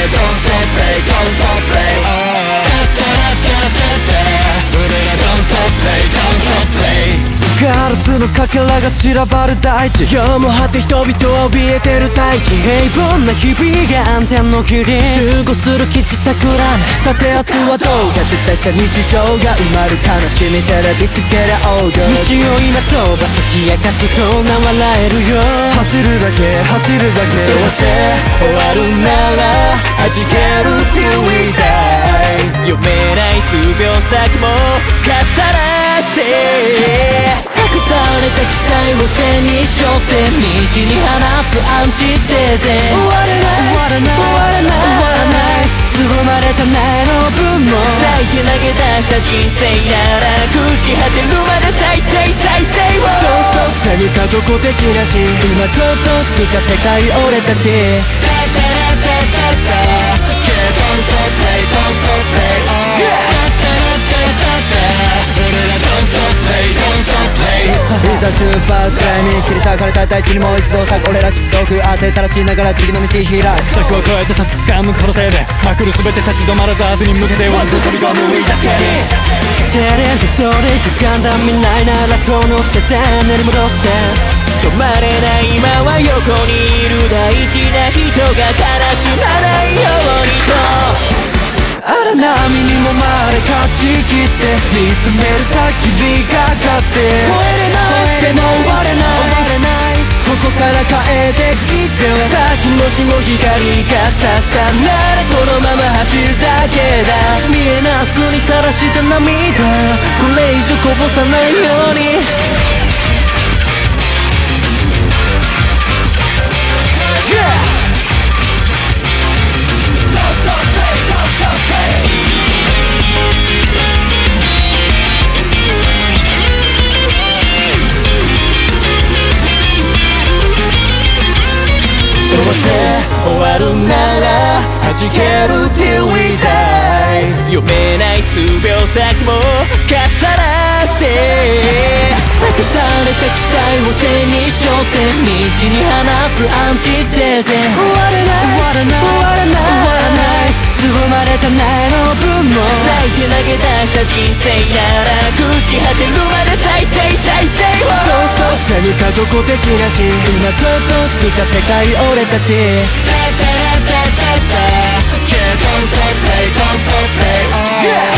Don't stop play, don't stop play Don't stop play, don't stop play ガラスのかけらが散らばる大地今日も果て人々は怯えてる大気平凡な日々が暗転の霧集合する基地企んさて明日はどうか撤退した日常が埋まる悲しみテレビつけりゃ王道道を今飛ばす冷やかすこんな笑えるよ走るだけ走るだけどうせ終わるなら弾ける till we die 読めない数秒先も重なって隠された期待を背に背負って道に放つアンチテーゼ終わらない終わらない終わらない終わらない凄まれた苗の分も咲いて投げ出した人生なら朽ち果てるまで再生再生をどうぞ何かどこ的なし今ちょっと好きか世界俺たち Don't stop play, don't stop play Don't stop play, don't stop play いざ出発くらいに切り裂かれた大地にもう一度咲く俺らしく遠く汗垂らしながら次の道開く柵を越えて立ち掴むこの手でまくる全て立ち止まらず明日に向けてワンツー飛び込む We just get it スケレンとそれ歪んだ未来ならこの手で練り戻して止まれない今は横にいる大事な人が悲しまないようにと荒波にもまれ勝ち切って見つめる先にかかって越えれないでも終われないここから変えていくよ先もしも光が差したならこのまま走るだけだ見えなすに垂らした涙これ以上こぼさないようにどうせ終わるなら弾ける till we die 読めない数秒先も重なって託された期待を背に背負って道に放つアンチテーゼ終わらない終わらない終わらない終わらない凄まれた苗の分も咲いて投げ出した人生なら朽ち果てるまで再生再生をどうぞ何かどこ的なし今ちょっと好きか世界俺たち Don't stop play, don't stop play